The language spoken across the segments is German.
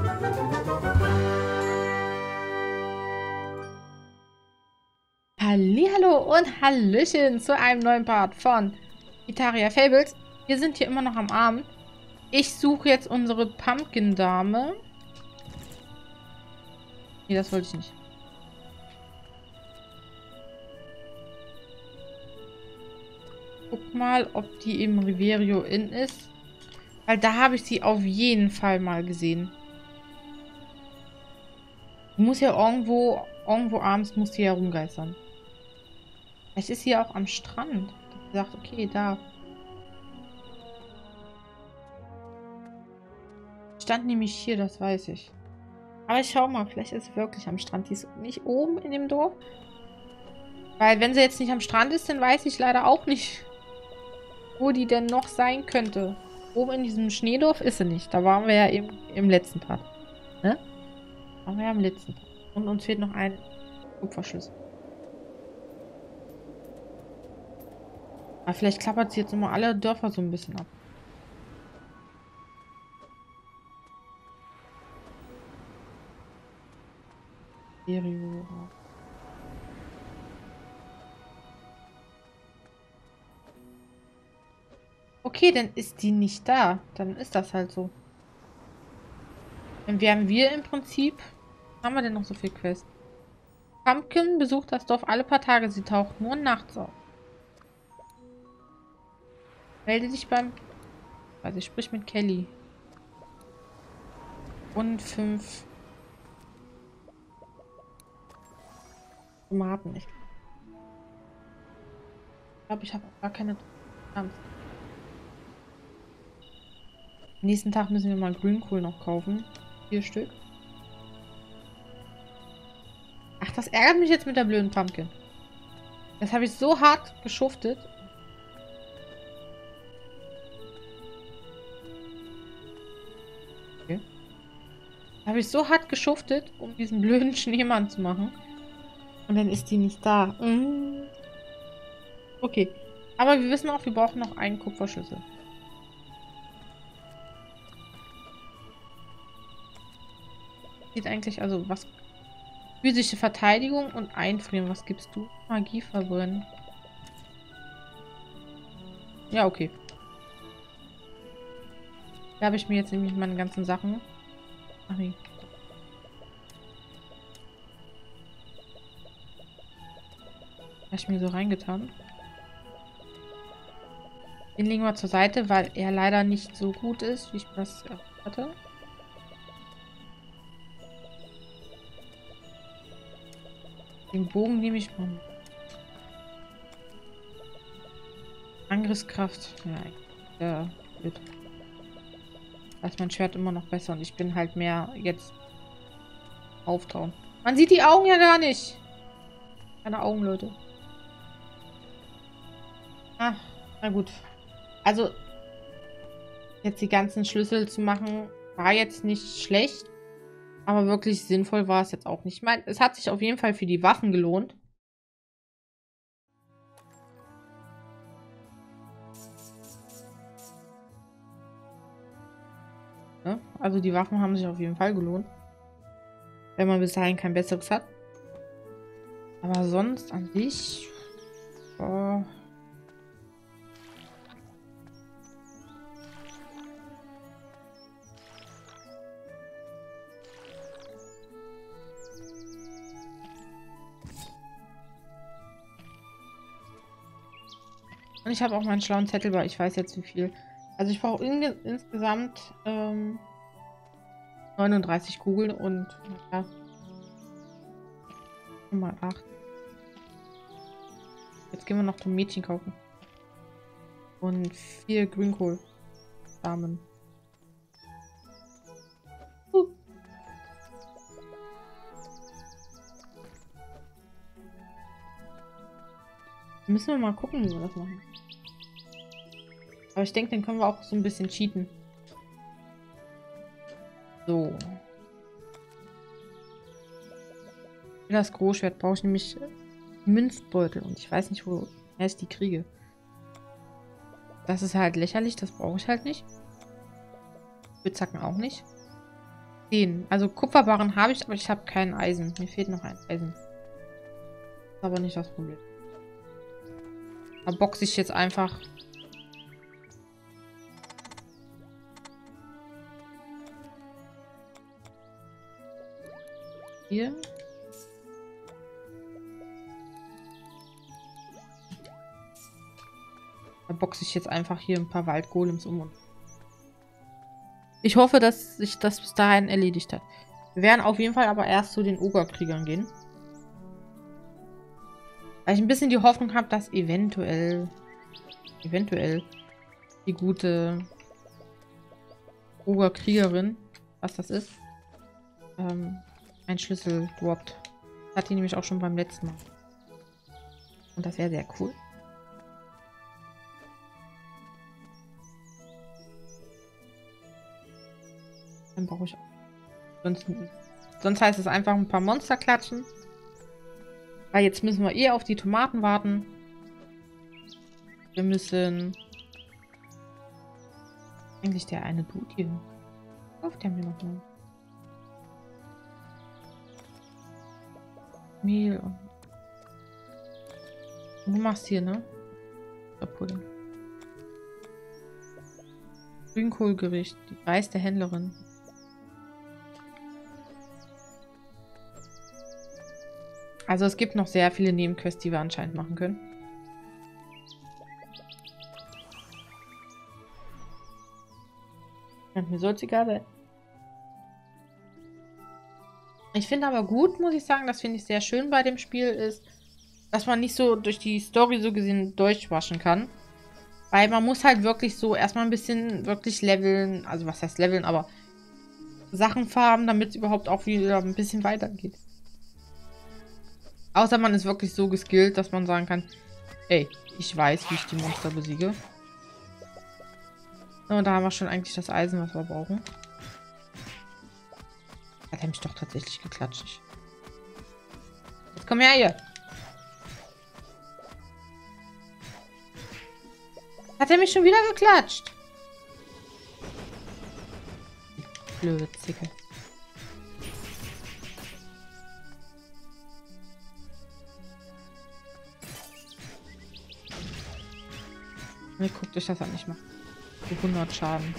Hallihallo und Hallöchen zu einem neuen Part von Itaria Fables. Wir sind hier immer noch am Abend. Ich suche jetzt unsere Pumpkin-Dame. Nee, das wollte ich nicht. Guck mal, ob die im Riverio Inn ist. Weil da habe ich sie auf jeden Fall mal gesehen. Die muss ja irgendwo abends muss die ja rumgeistern. Vielleicht ist sie ja auch am Strand. Ich habe gesagt, okay, da. Stand nämlich hier, das weiß ich. Aber ich schau mal, vielleicht ist sie wirklich am Strand. Die ist nicht oben in dem Dorf. Weil wenn sie jetzt nicht am Strand ist, dann weiß ich leider auch nicht, wo die denn noch sein könnte. Oben in diesem Schneedorf ist sie nicht. Da waren wir ja im letzten Part. Ne? Da waren wir ja im letzten Part. Und uns fehlt noch ein Kupferschlüssel. Aber vielleicht klappert sie jetzt immer alle Dörfer so ein bisschen ab. Stereo. Okay, dann ist die nicht da. Dann ist das halt so. Dann wären wir im Prinzip... Was haben wir denn noch so viel Quest? Pumpkin besucht das Dorf alle paar Tage. Sie taucht nur nachts auf. Melde dich beim... Also ich sprich mit Kelly. Und 5 Tomaten. Ich glaube, ich habe auch gar keine Tomaten. Nächsten Tag müssen wir mal Grünkohl noch kaufen. 4 Stück. Ach, das ärgert mich jetzt mit der blöden Pumpkin. Das habe ich so hart geschuftet. Okay. Habe ich so hart geschuftet, um diesen blöden Schneemann zu machen. Und dann ist die nicht da. Okay. Aber wir wissen auch, wir brauchen noch einen Kupferschlüssel. Sieht eigentlich, also was... Physische Verteidigung und Einfrieren. Was gibst du? Magie verbrennen. Ja, okay. Da habe ich mir jetzt nämlich meine ganzen Sachen... Ach nee. Habe ich mir so reingetan. Den legen wir zur Seite, weil er leider nicht so gut ist, wie ich das hatte. Den Bogen nehme ich mal. Angriffskraft. Ja, gut. Da ist mein Schwert immer noch besser und ich bin halt mehr jetzt auftauen. Man sieht die Augen ja gar nicht. Keine Augen, Leute. Ah, na gut. Also, jetzt die ganzen Schlüssel zu machen, war jetzt nicht schlecht. Aber wirklich sinnvoll war es jetzt auch nicht. Ich meine, es hat sich auf jeden Fall für die Waffen gelohnt. Ne? Also die Waffen haben sich auf jeden Fall gelohnt. Wenn man bis dahin kein besseres hat. Aber sonst an sich... Oh. Und ich habe auch meinen schlauen Zettel, weil ich weiß jetzt wie viel. Also ich brauche insgesamt 39 Kugeln und ja, mal 8. Jetzt gehen wir noch zum Mädchen kaufen. Und 4 Grünkohl. Samen. Müssen wir mal gucken, wie wir das machen. Aber ich denke, dann können wir auch so ein bisschen cheaten. So. Für das Großschwert brauche ich nämlich Münzbeutel. Und ich weiß nicht, wo ich die kriege. Das ist halt lächerlich. Das brauche ich halt nicht. Spitzhacken auch nicht. 10. Also Kupferbarren habe ich, aber ich habe kein Eisen. Mir fehlt noch ein Eisen. Das ist aber nicht das Problem. Da boxe ich jetzt einfach. Hier. Da boxe ich jetzt einfach hier ein paar Waldgolems um. Ich hoffe, dass sich das bis dahin erledigt hat. Wir werden auf jeden Fall aber erst zu den Ogerkriegern gehen. Weil ich ein bisschen die Hoffnung habe, dass eventuell die gute Ogerkriegerin, was das ist, einen Schlüssel droppt. Das hat die nämlich auch schon beim letzten Mal. Und das wäre sehr cool. Dann brauche ich auch. Sonst heißt es einfach ein paar Monster klatschen. Weil jetzt müssen wir eh auf die Tomaten warten. Wir müssen... Eigentlich der eine Dude hier. Kauft der mir noch mal. Mehl und du machst hier, ne? Pudding. Grünkohlgericht. Die Reis der Händlerin. Also es gibt noch sehr viele Nebenquests, die wir anscheinend machen können. Und mir soll es egal sein. Ich finde aber gut, muss ich sagen, das finde ich sehr schön bei dem Spiel, ist, dass man nicht so durch die Story so gesehen durchwaschen kann. Weil man muss halt wirklich so erstmal ein bisschen wirklich leveln, also was heißt leveln, aber Sachen farmen, damit es überhaupt auch wieder ein bisschen weitergeht. Außer man ist wirklich so geskillt, dass man sagen kann, ey, ich weiß, wie ich die Monster besiege. Und da haben wir schon eigentlich das Eisen, was wir brauchen. Hat er mich doch tatsächlich geklatscht. Jetzt komm her hier. Hat er mich schon wieder geklatscht? Blöde Zicke. Ne, guckt euch das an, ich mache 100 Schaden.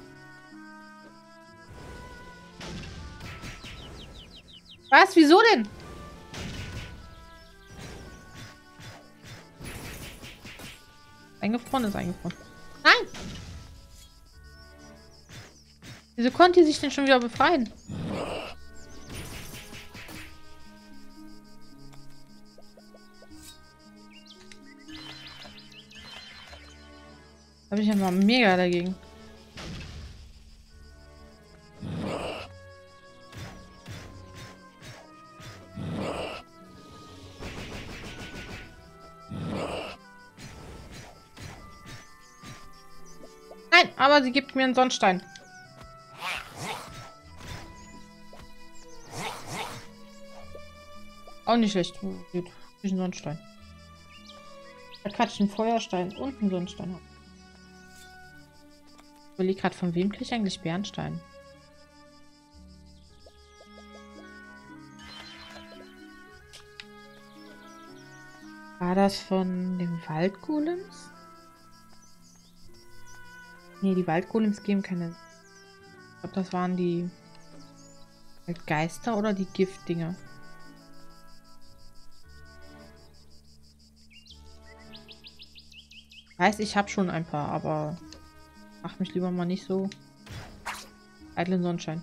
Was? Wieso denn? Eingefroren ist eingefroren. Nein! Wieso konnte die sich denn schon wieder befreien? Da bin ich ja mal mega dagegen. Nein, aber sie gibt mir einen Sonnenstein. Auch nicht schlecht. Gut, ein Sonnenstein. Da kann ich einen Feuerstein und einen Sonnenstein haben. Ich überlege gerade, von wem kriege ich eigentlich Bernstein? War das von den Waldgolems? Nee, die Waldgolems geben keine... Ich glaube, das waren die Geister oder die Giftdinger. Ich weiß, ich habe schon ein paar, aber mach mich lieber mal nicht so. Eitlen Sonnenschein.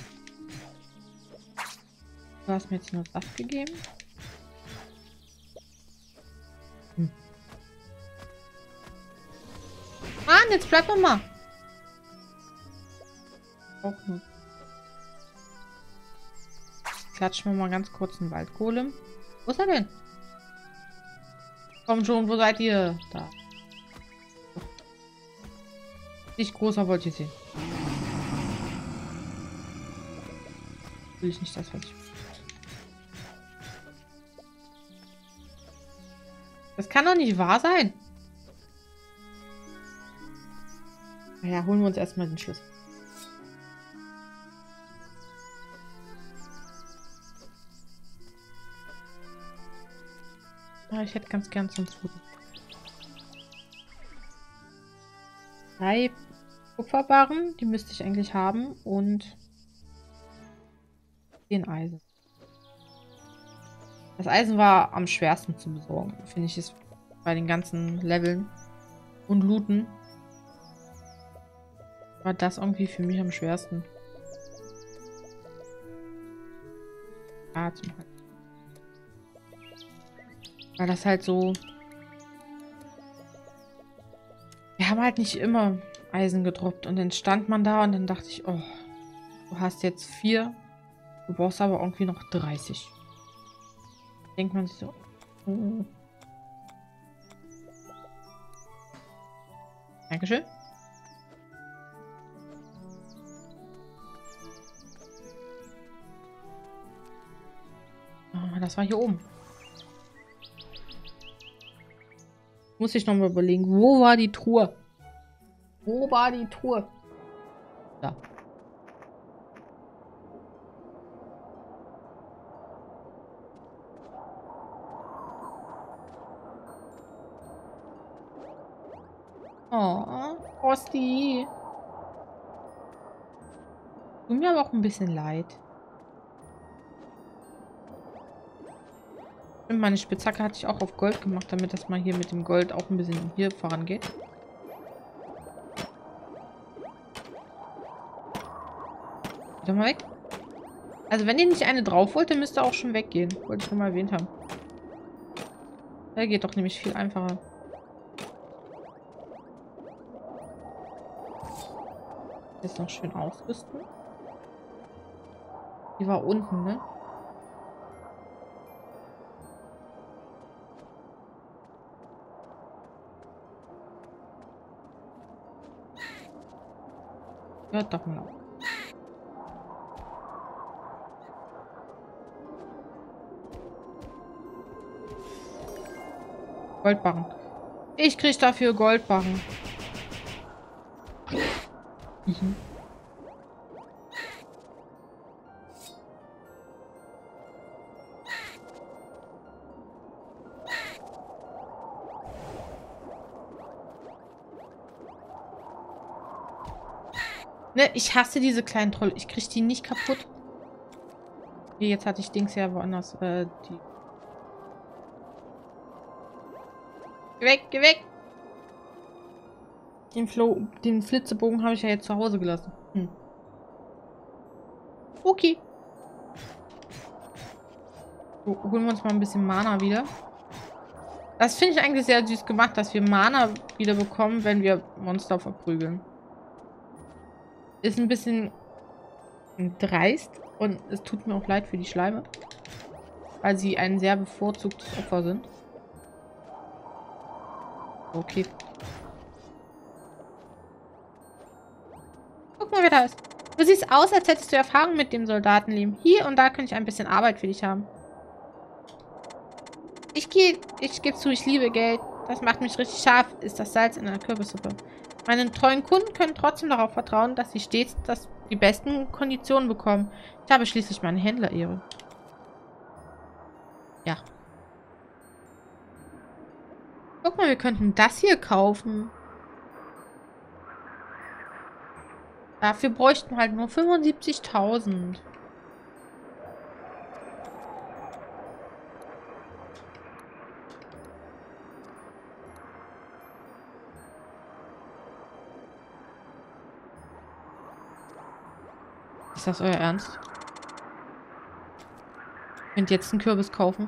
Du hast mir jetzt nur Saft gegeben. Mann, jetzt bleib doch mal. Auch nur. Klatschen wir mal ganz kurz einen Waldgolem. Wo ist er denn? Komm schon, wo seid ihr? Da. Nicht großer wollt ihr sehen. Will ich nicht, das was ich... Das kann doch nicht wahr sein. Naja, holen wir uns erstmal den Schlüssel. Ah, ich hätte ganz gern zum Food. 3 Kupferbarren, die müsste ich eigentlich haben. Und 10 Eisen. Das Eisen war am schwersten zu besorgen, finde ich es bei den ganzen Leveln und Looten. War das irgendwie für mich am schwersten. Ja, zum Beispiel. Weil das halt so... Wir haben halt nicht immer Eisen gedroppt. Und dann stand man da und dann dachte ich, oh, du hast jetzt 4. Du brauchst aber irgendwie noch 30. Denkt man sich so. Oh. Dankeschön. Oh, das war hier oben. Muss ich nochmal überlegen. Wo war die Truhe? Wo war die Truhe? Da. Oh, Frosty. Tut mir aber auch ein bisschen leid. Und meine Spitzhacke hatte ich auch auf Gold gemacht, damit das mal hier mit dem Gold auch ein bisschen hier vorangeht. Wieder mal weg. Also wenn ihr nicht eine drauf wollt, dann müsst ihr auch schon weggehen. Wollte ich nur mal erwähnt haben. Der geht doch nämlich viel einfacher. Jetzt noch schön ausrüsten. Die war unten, ne? Hört doch mal auf. Goldbarren. Ich krieg dafür Goldbarren. Mhm. Ne, ich hasse diese kleinen Trolle. Ich krieg die nicht kaputt. Okay, jetzt hatte ich Dings ja woanders. Die. Geh weg, geh weg! Den Flitzebogen habe ich ja jetzt zu Hause gelassen. Hm. Okay. So, holen wir uns mal ein bisschen Mana wieder. Das finde ich eigentlich sehr süß gemacht, dass wir Mana wieder bekommen, wenn wir Monster verprügeln. Ist ein bisschen dreist und es tut mir auch leid für die Schleime. Weil sie ein sehr bevorzugtes Opfer sind. Okay. Guck mal, wer da ist. Du siehst aus, als hättest du Erfahrung mit dem Soldatenleben. Hier und da könnte ich ein bisschen Arbeit für dich haben. Ich gebe zu, ich liebe Geld. Das macht mich richtig scharf, ist das Salz in einer Kürbissuppe. Meine treuen Kunden können trotzdem darauf vertrauen, dass sie stets die besten Konditionen bekommen. Ich habe schließlich meine Händlerehre. Ja. Guck mal, wir könnten das hier kaufen. Dafür bräuchten wir halt nur 75.000. Ist das euer Ernst? Könnt jetzt einen Kürbis kaufen?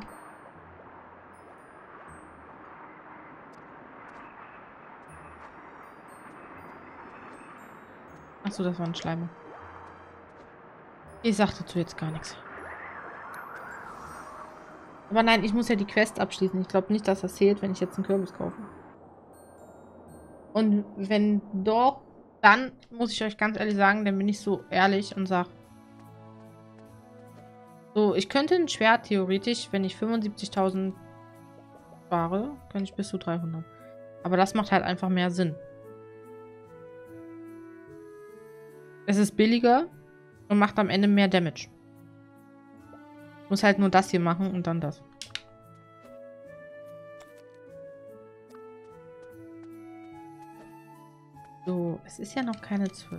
Achso, das war ein Schleimer. Ich sag dazu jetzt gar nichts. Aber nein, ich muss ja die Quest abschließen. Ich glaube nicht, dass das zählt, wenn ich jetzt einen Kürbis kaufe. Und wenn doch, dann muss ich euch ganz ehrlich sagen, dann bin ich so ehrlich und sag: So, ich könnte ein Schwert theoretisch, wenn ich 75.000 spare, könnte ich bis zu 300. Aber das macht halt einfach mehr Sinn. Es ist billiger und macht am Ende mehr Damage. Ich muss halt nur das hier machen und dann das. Also, es ist ja noch keine 12.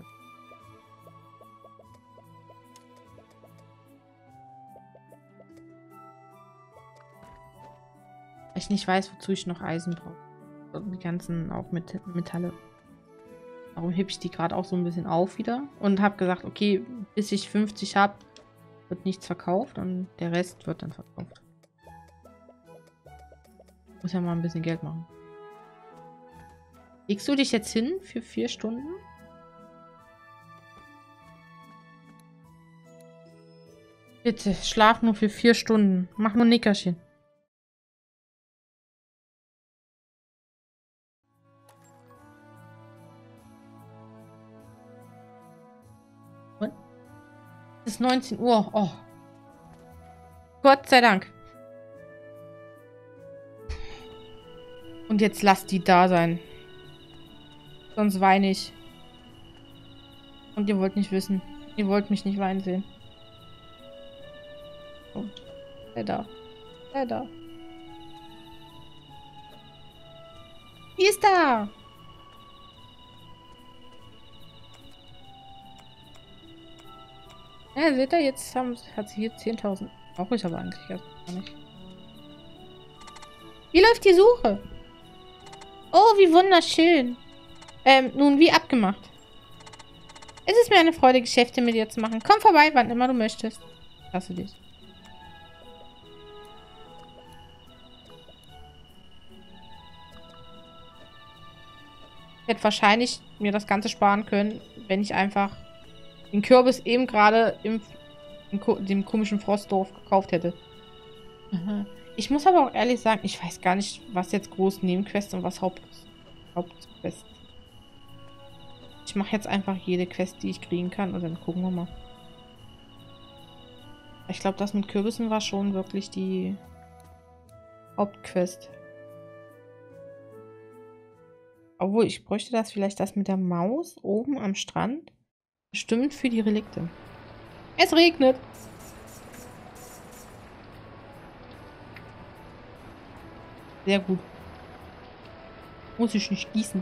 Weil ich nicht weiß, wozu ich noch Eisen brauche. Und die ganzen auch Metalle. Darum hebe ich die gerade auch so ein bisschen auf wieder. Und habe gesagt, okay, bis ich 50 habe, wird nichts verkauft. Und der Rest wird dann verkauft. Muss ja mal ein bisschen Geld machen. Legst du dich jetzt hin für 4 Stunden? Bitte, schlaf nur für 4 Stunden. Mach nur ein Nickerchen. Und? Es ist 19 Uhr. Oh. Gott sei Dank. Und jetzt lasst die da sein. Sonst weine ich. Und ihr wollt nicht wissen. Ihr wollt mich nicht weinen sehen. Oh. Der da. Der da. Die ist da. Ja, seht ihr, jetzt hat sie hier 10.000. Brauche ich aber eigentlich gar nicht. Wie läuft die Suche? Oh, wie wunderschön. Nun, wie abgemacht. Es ist mir eine Freude, Geschäfte mit dir zu machen. Komm vorbei, wann immer du möchtest. Lass du dich. Ich hätte wahrscheinlich mir das Ganze sparen können, wenn ich einfach den Kürbis eben gerade in dem komischen Frostdorf gekauft hätte. Aha. Ich muss aber auch ehrlich sagen, ich weiß gar nicht, was jetzt groß Nebenquest und was Hauptquest. Ich mache jetzt einfach jede Quest, die ich kriegen kann, und dann gucken wir mal. Ich glaube, das mit Kürbissen war schon wirklich die Hauptquest. Obwohl, ich bräuchte das vielleicht das mit der Maus oben am Strand. Bestimmt für die Relikte. Es regnet. Sehr gut. Muss ich nicht gießen.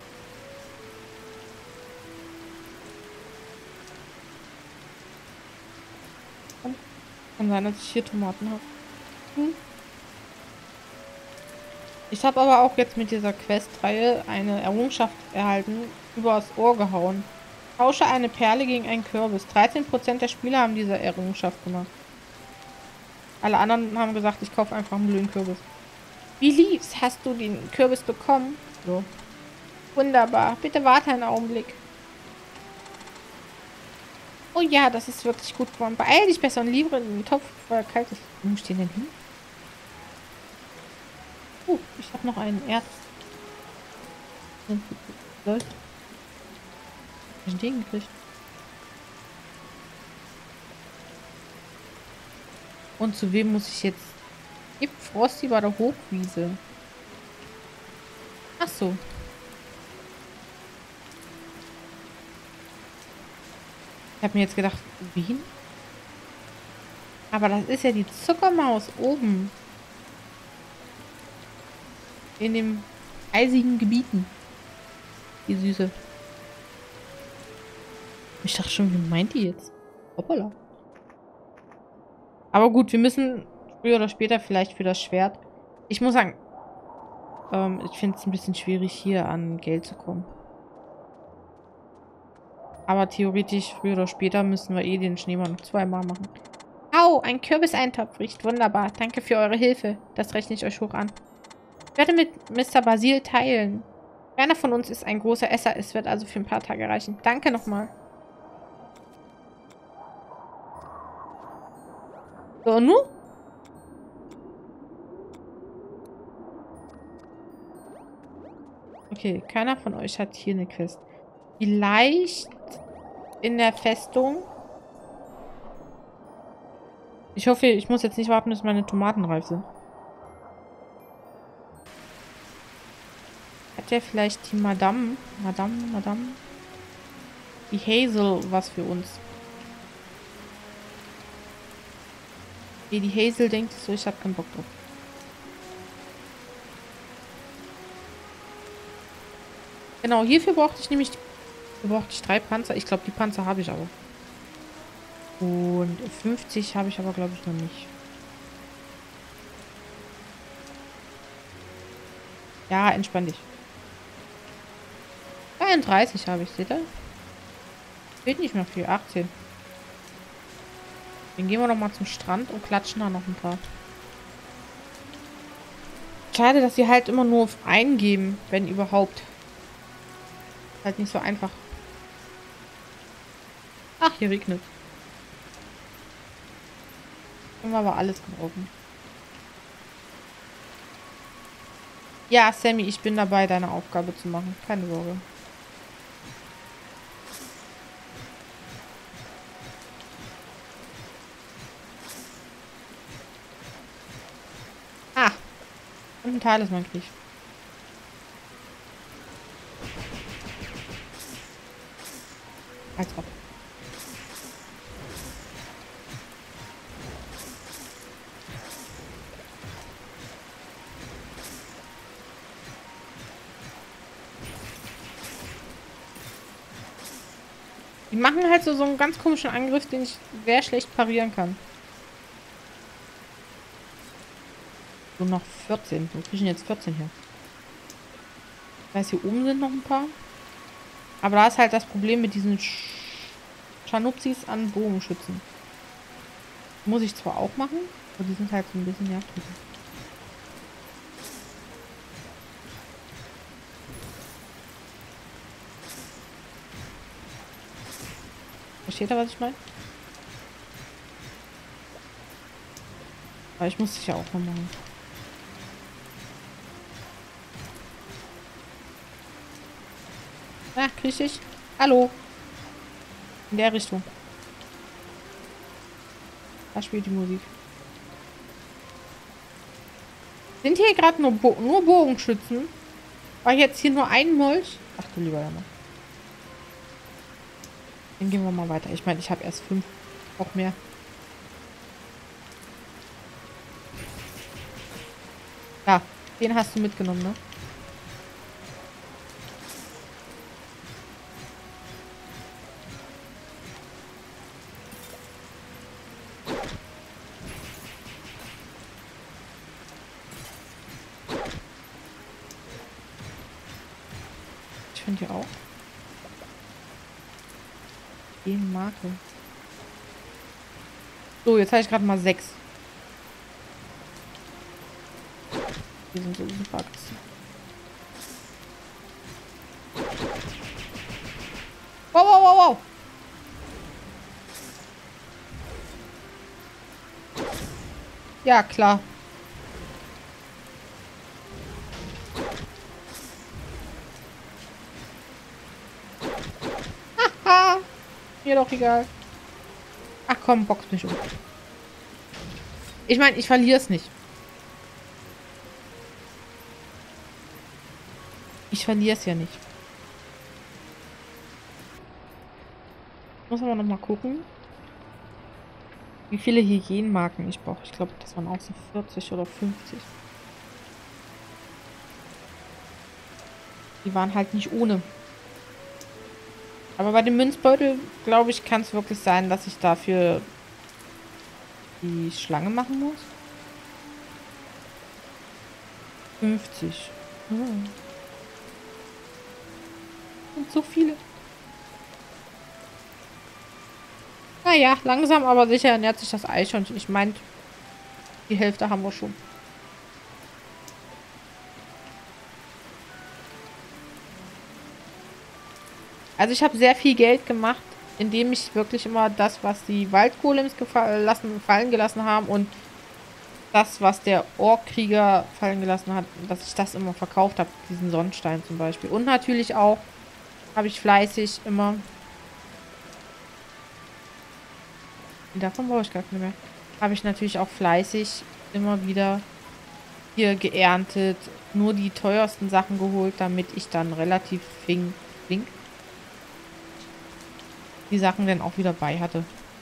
Kann sein, dass ich hier Tomaten habe. Ich habe aber auch jetzt mit dieser Questreihe eine Errungenschaft erhalten, übers Ohr gehauen. Tausche eine Perle gegen einen Kürbis. 13% der Spieler haben diese Errungenschaft gemacht. Alle anderen haben gesagt, ich kaufe einfach einen blöden Kürbis. Wie lief's? Hast du den Kürbis bekommen? So. Wunderbar. Bitte warte einen Augenblick. Oh ja, das ist wirklich gut geworden. Beeil dich besser und liefere in den Topf, bevor er kalt ist. Wo muss ich den denn hin? Ich habe noch einen Erz. Lol. Ich hab den gekriegt. Und zu wem muss ich jetzt? Gibt Frosty bei der Hochwiese. Ach so. Ich habe mir jetzt gedacht, wen? Aber das ist ja die Zuckermaus oben. In den eisigen Gebieten. Die Süße. Ich dachte schon, wie meint die jetzt? Hoppala. Aber gut, wir müssen früher oder später vielleicht für das Schwert. Ich muss sagen, ich finde es ein bisschen schwierig, hier an Geld zu kommen. Aber theoretisch, früher oder später, müssen wir eh den Schneemann noch 2-mal machen. Au, ein Kürbiseintopf riecht wunderbar. Danke für eure Hilfe. Das rechne ich euch hoch an. Ich werde mit Mr. Basil teilen. Keiner von uns ist ein großer Esser. Es wird also für ein paar Tage reichen. Danke nochmal. So, und nun? Okay, keiner von euch hat hier eine Quest. Vielleicht in der Festung. Ich hoffe, ich muss jetzt nicht warten, bis meine Tomaten reif sind. Hat ja vielleicht die Madame, die Hazel was für uns. Okay, die Hazel denkt so, ich habe keinen Bock drauf. Genau, hierfür brauchte ich nämlich Da brauchte ich 3 Panzer. Ich glaube, die Panzer habe ich aber. Und 50 habe ich aber, glaube ich, noch nicht. Ja, entspann dich. 33 habe ich, seht ihr? Fehlt nicht mehr viel. 18. Dann gehen wir noch mal zum Strand und klatschen da noch ein paar. Schade, dass sie halt immer nur auf einen geben, wenn überhaupt. Halt nicht so einfach. Ach, hier regnet. Können wir aber alles gebrauchen. Ja, Sammy, ich bin dabei, deine Aufgabe zu machen. Keine Sorge. Ah, und ein Talisman krieg ich. Als ob. Die machen halt so einen ganz komischen Angriff, den ich sehr schlecht parieren kann. So noch 14. Wo kriege ich denn jetzt 14 her? Ich weiß, hier oben sind noch ein paar. Aber da ist halt das Problem mit diesen Scharnupsis an Bogenschützen. Muss ich zwar auch machen, aber die sind halt so ein bisschen nervig. Versteht ihr, was ich meine? Aber ich muss es ja auch noch machen. Ah, krieg ich? Hallo. In der Richtung. Da spielt die Musik. Sind hier gerade nur Bogenschützen? War jetzt hier nur ein Molch? Ach du lieber Jammer. Dann gehen wir mal weiter. Ich meine, ich habe erst 5. Auch mehr. Ja, den hast du mitgenommen, ne? Ich finde die auch. Den Marke. So, jetzt habe ich gerade mal 6. Die sind so super aggressiv. Wow, wow, wow, wow. Ja, klar. Haha. Mir doch egal. Ach komm, box mich um. Ich meine, ich verliere es nicht. Ich verliere es ja nicht. Muss aber noch mal gucken, wie viele Hygienmarken ich brauche. Ich glaube, das waren auch so 40 oder 50. Die waren halt nicht ohne. Aber bei dem Münzbeutel, glaube ich, kann es wirklich sein, dass ich dafür die Schlange machen muss. 50. Hm. Und so viele. Naja, langsam aber sicher ernährt sich das Eichhörnchen. Ich meine, die Hälfte haben wir schon. Also ich habe sehr viel Geld gemacht, indem ich wirklich immer das, was die Waldgolems fallen gelassen haben und das, was der Orkkrieger fallen gelassen hat, dass ich das immer verkauft habe. Diesen Sonnenstein zum Beispiel. Und natürlich auch habe ich fleißig immer... Davon brauche ich gar nicht mehr. Habe ich natürlich auch fleißig immer wieder hier geerntet. Nur die teuersten Sachen geholt, damit ich dann relativ flink die Sachen dann auch wieder bei hatte.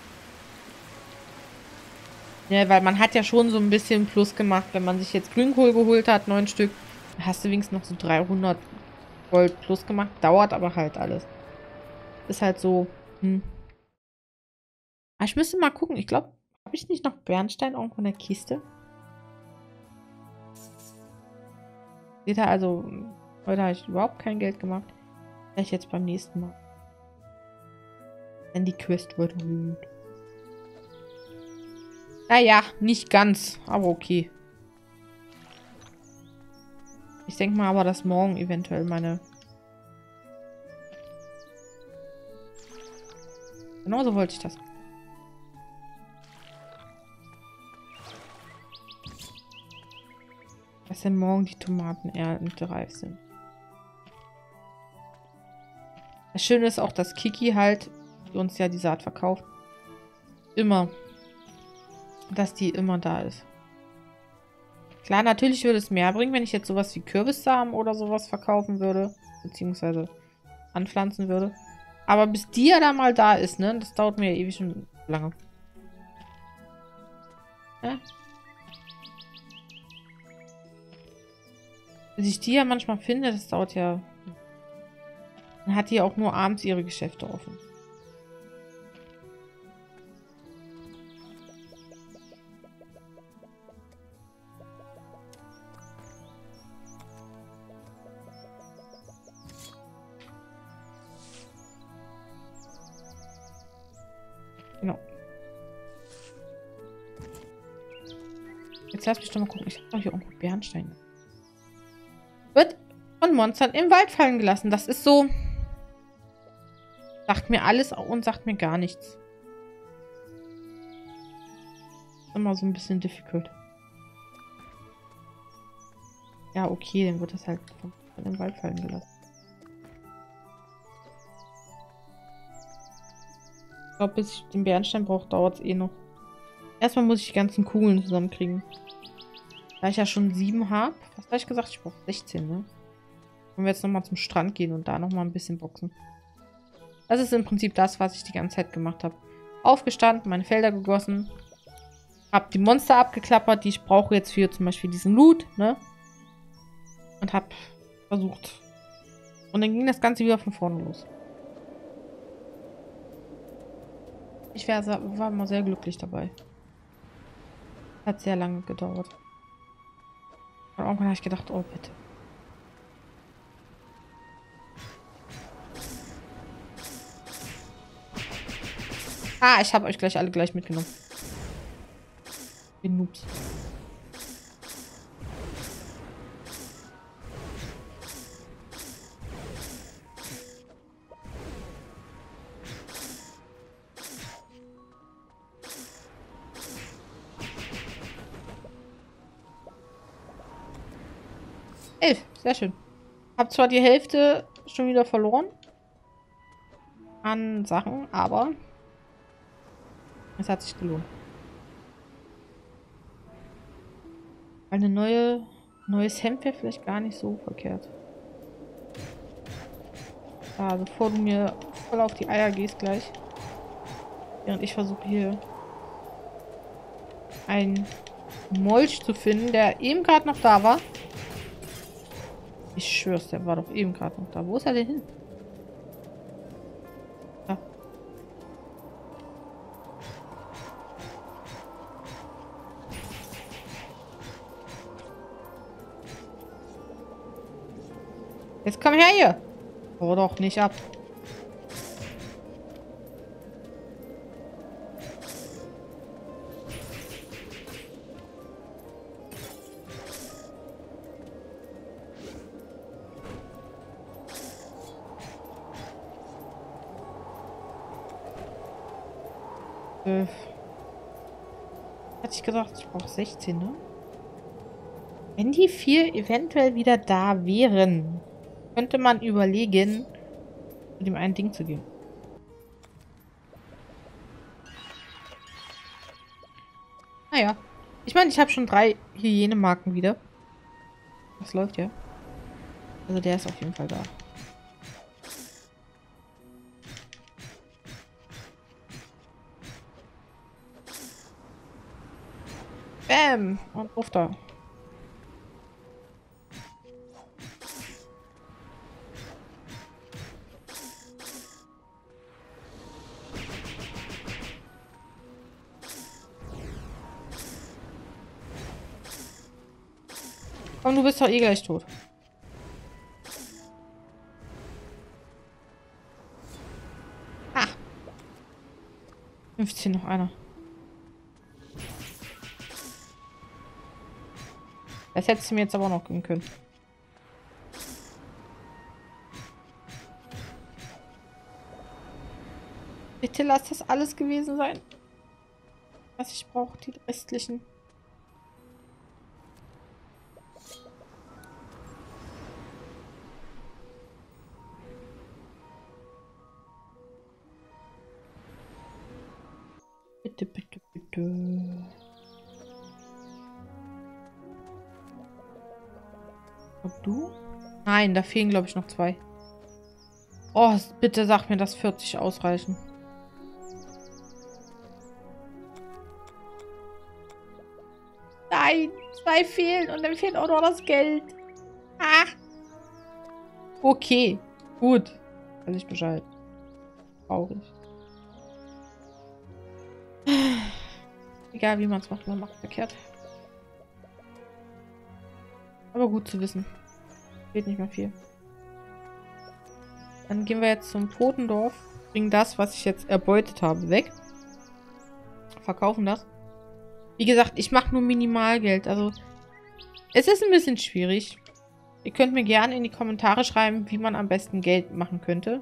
Ja, weil man hat ja schon so ein bisschen Plus gemacht, wenn man sich jetzt Grünkohl geholt hat, 9 Stück. Dann hast du wenigstens noch so 300 Gold plus gemacht. Dauert aber halt alles. Ist halt so. Hm. Aber ich müsste mal gucken. Ich glaube, habe ich nicht noch Bernstein irgendwo in der Kiste? Seht ihr, also, heute habe ich überhaupt kein Geld gemacht. Vielleicht jetzt beim nächsten Mal. Wenn die Quest wird. Naja, nicht ganz, aber okay. Ich denke mal aber, dass morgen eventuell meine... Genauso wollte ich das. Dass denn morgen die Tomaten erntereif sind. Das Schöne ist auch, dass Kiki halt, die uns ja die Saat verkauft, immer, dass die immer da ist. Klar, natürlich würde es mehr bringen, wenn ich jetzt sowas wie Kürbissamen oder sowas verkaufen würde. Beziehungsweise anpflanzen würde. Aber bis die ja da mal da ist, ne? Das dauert mir ja ewig schon lange. Ja? Bis ich die ja manchmal finde, das dauert ja... Dann hat die auch nur abends ihre Geschäfte offen. Genau. Jetzt lass mich doch mal gucken. Ich habe doch hier irgendwo Bernstein. Wird von Monstern im Wald fallen gelassen. Das ist so... Sagt mir alles und sagt mir gar nichts. Ist immer so ein bisschen difficult. Ja, okay, dann wird das halt von im Wald fallen gelassen. Ich glaube, bis ich den Bernstein brauche, dauert es eh noch. Erstmal muss ich die ganzen Kugeln zusammenkriegen. Da ich ja schon 7 habe. Was habe ich gesagt? Ich brauche 16, ne? Wenn wir jetzt nochmal zum Strand gehen und da nochmal ein bisschen boxen. Das ist im Prinzip das, was ich die ganze Zeit gemacht habe. Aufgestanden, meine Felder gegossen. Hab die Monster abgeklappert, die ich brauche jetzt für zum Beispiel diesen Loot, ne? Und hab versucht. Und dann ging das Ganze wieder von vorne los. Ich war immer sehr glücklich dabei. Hat sehr lange gedauert. Und irgendwann habe ich gedacht, oh bitte. Ah, ich habe euch gleich alle gleich mitgenommen. Bin Noobs. Sehr schön. Hab zwar die Hälfte schon wieder verloren an Sachen, aber es hat sich gelohnt. Eine neues Hemd wäre vielleicht gar nicht so verkehrt. Ja, bevor du mir voll auf die Eier gehst gleich. Während ich versuche hier einen Molch zu finden, der eben gerade noch da war. Ich schwör's, der war doch eben gerade noch da. Wo ist er denn hin? Da. Jetzt komm her hier. Oh, doch nicht ab. Hatte ich gesagt, ich brauche 16, ne? Wenn die 4 eventuell wieder da wären, könnte man überlegen, mit dem einen Ding zu gehen. Naja. Ich meine, ich habe schon 3 Hygienemarken wieder. Das läuft ja. Also der ist auf jeden Fall da. Bäm! Und ruf da. Komm, du bist doch eh gleich tot. Ah. 15 noch einer. Das hättest du mir jetzt aber auch noch geben können. Bitte lass das alles gewesen sein. Was ich brauche, die restlichen. Bitte, bitte, bitte. Und du? Nein, da fehlen, glaube ich, noch 2. Oh, bitte sag mir, dass 40 ausreichen. Nein, 2 fehlen und dann fehlt auch noch das Geld. Ah. Okay, gut. Weiß ich Bescheid. Traurig. Egal, wie man es macht, man macht verkehrt. Aber gut zu wissen. Fehlt nicht mehr viel. Dann gehen wir jetzt zum Totendorf. Bringen das, was ich jetzt erbeutet habe, weg. Verkaufen das. Wie gesagt, ich mache nur Minimalgeld. Also, es ist ein bisschen schwierig. Ihr könnt mir gerne in die Kommentare schreiben, wie man am besten Geld machen könnte.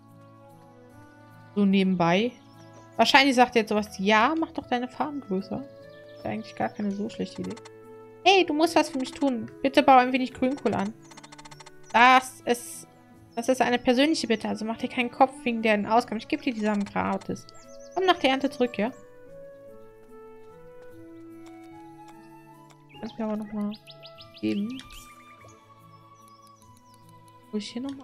So nebenbei. Wahrscheinlich sagt ihr jetzt sowas, ja, mach doch deine Farm größer. Ist ja eigentlich gar keine so schlechte Idee. Hey, du musst was für mich tun. Bitte bau ein wenig Grünkohl an. Das ist eine persönliche Bitte, also mach dir keinen Kopf wegen deren Ausgaben. Ich gebe dir die Samen gratis. Komm nach der Ernte zurück, ja? Kannst mir aber nochmal geben. Wo ich hier nochmal?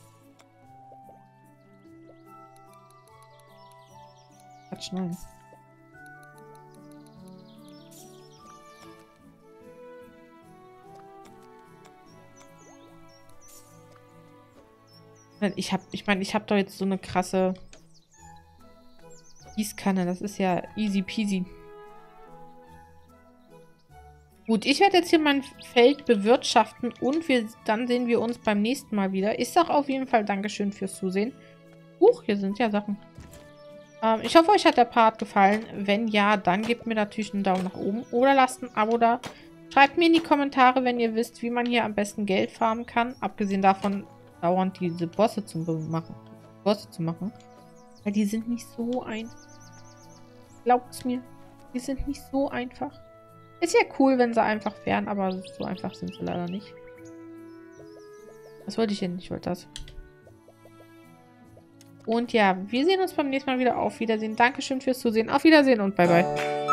Quatsch, nein. Ich meine, ich habe doch jetzt so eine krasse Gießkanne. Das ist ja easy peasy. Gut, ich werde jetzt hier mein Feld bewirtschaften und dann sehen wir uns beim nächsten Mal wieder. Ich sage auf jeden Fall Dankeschön fürs Zusehen. Hier sind ja Sachen. Ich hoffe, euch hat der Part gefallen. Wenn ja, dann gebt mir natürlich einen Daumen nach oben oder lasst ein Abo da. Schreibt mir in die Kommentare, wenn ihr wisst, wie man hier am besten Geld farmen kann. Abgesehen davon, dauernd diese Bosse zu machen. Weil die sind nicht so einfach. Glaubt's mir. Die sind nicht so einfach. Ist ja cool, wenn sie einfach wären, aber so einfach sind sie leider nicht. Was wollte ich denn? Ich wollte das. Und ja, wir sehen uns beim nächsten Mal wieder. Auf Wiedersehen. Dankeschön fürs Zusehen. Auf Wiedersehen und bye bye.